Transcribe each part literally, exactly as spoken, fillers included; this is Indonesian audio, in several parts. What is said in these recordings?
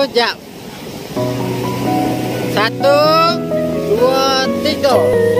jam. Satu, dua, tiga.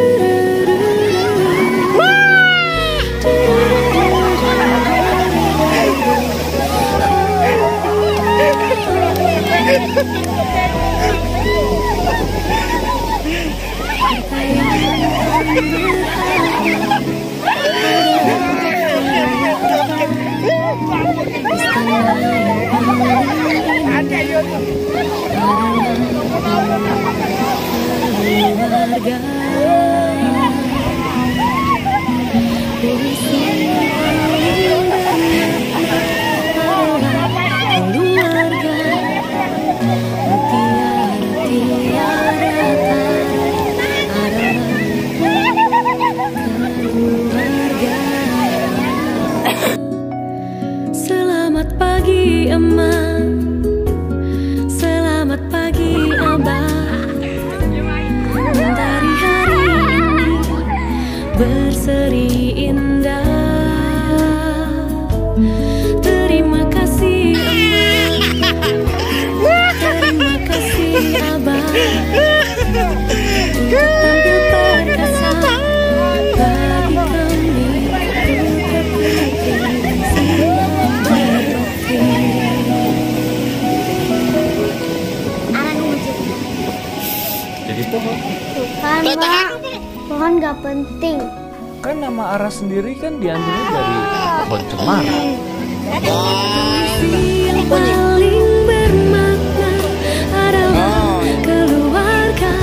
Selamat pagi Emak, selamat pagi Abah. Mentari hari ini berseri indah. Terima kasih Emak, terima kasih Abah. Tampil perkasa bagi kami. Jadi pohon. Bukan, Pak. Pohon gak penting. Kan nama Ara sendiri kan diambilnya dari pohon cemara. Yang paling bermakna adalah keluarga.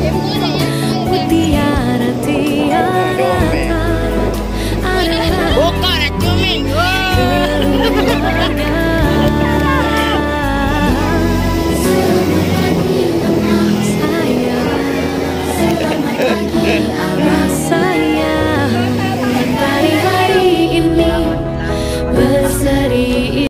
Mutiara tiara adalah keluarga. Selamat pagi Abah sayang.